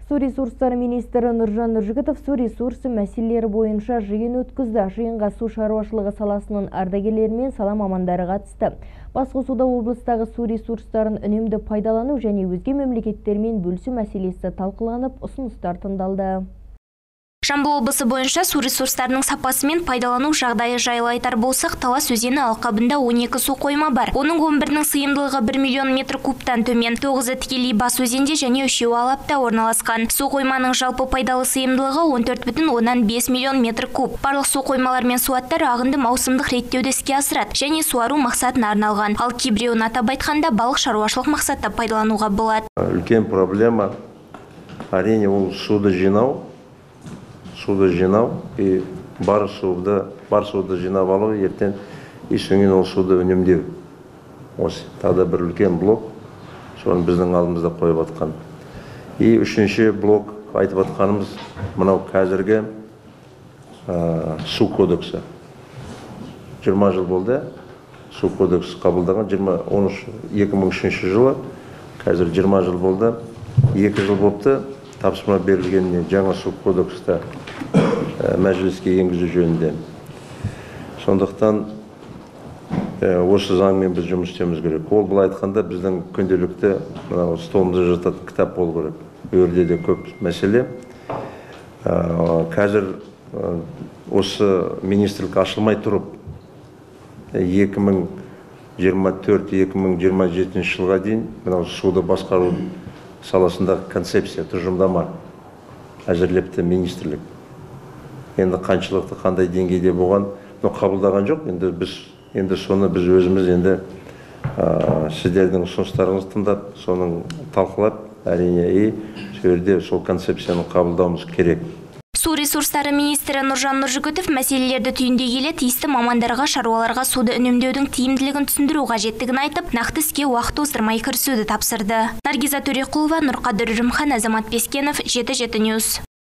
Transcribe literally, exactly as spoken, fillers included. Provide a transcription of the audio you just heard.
Су ресурстары министрі Нұржан Нұржігітов су ресурсы мәселелері бойынша жиын өткізді. Жиынға су шаруашылығы саласының ардагерлері мен сала мамандары қатысты. Басқосуда облыстағы су ресурстарын үнемді пайдалану және өзге мемлекеттермен бөлісу мәселесі талқыланып, ұсыныстар тыңдалды. Жамбыл облысы бойынша су ресурстарының сапасы мен пайдалану жағдайы жайлы айтар болсақ, Талас өзені алқабында он екі су қойма бар. Оның он бірінің сыйымдылығы бір миллион метр кубтан төмен, тоғызы тікелей бас өзенде және үшеуі алапта орналасқан. Су қойманың жалпы пайдалы сыйымдылығы он төрт бүтін оннан бес миллион метр куб. Барлық су қоймалар мен суаттар ағынды маусымдық реттеуді іске асырады және суару мақсатына арналған. Ал кейбіреуін атап айтқанда балық шаруашылық мақсатта пайдалануға болады. Үлкен проблема әрине ол суды жинау. Суды жинау и бар суды, бар суды жинап алу, ертең и соңын ол суды үнемдеу. Осы тағы бір үлкен блок, соны біздің алдымызда қойып атқан. И үшінші блок айтып атқанымыз мынау қазіргі ә, су кодексі. жиырма жыл болды, су кодексі қабылдаған, екі мың үшінші жылы, қазір жиырма жыл болды, екі жыл болыпты. Тапсырма берілгеніне жаңа су кодексті мәжіліске енгізу жөнінде. Сондықтан осы заңмен біз жұмыс істеуіміз керек. Ол былай айтқанда біздің күнделікті столымызда жататын кітап болу керек. Өрде де көп мәселе. Қазір осы министрлік ашылмай тұрып, екі мың жиырма төрт - екі мың жиырма жетінші жылға дейін суды басқару саласындағы концепция, тұжырымдама әзірлепті министрлік. Енді қаншылықты қандай деңгейде болған, қабылдаған жоқ. Енді біз енді соны біз өзіміз енді сіздердің ұсыныстарыңызды тыңдап, соның талқылап, әрине и сөйледе сол концепцияны қабылдауымыз керек. Су ресурстары министрі Нұржан Нұржігітов мәселелерді түйіндей келе тиісті мамандарға, шаруаларға суды үнемдеудің тиімділігін түсіндіру қажеттігін айтып, нақты іске уақыт оздырмай кірісуді тапсырды. Наргиза Төреқұлова, Нұрқадыр Үрімхан, Азамат Бескенов, жеті жеті ньюс.